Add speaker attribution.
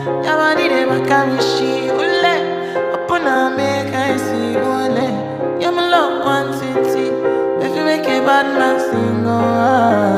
Speaker 1: Your body they back at me, she ule. Open up, make I see ule. You're my love, one city. If you make a bad man sing, oh.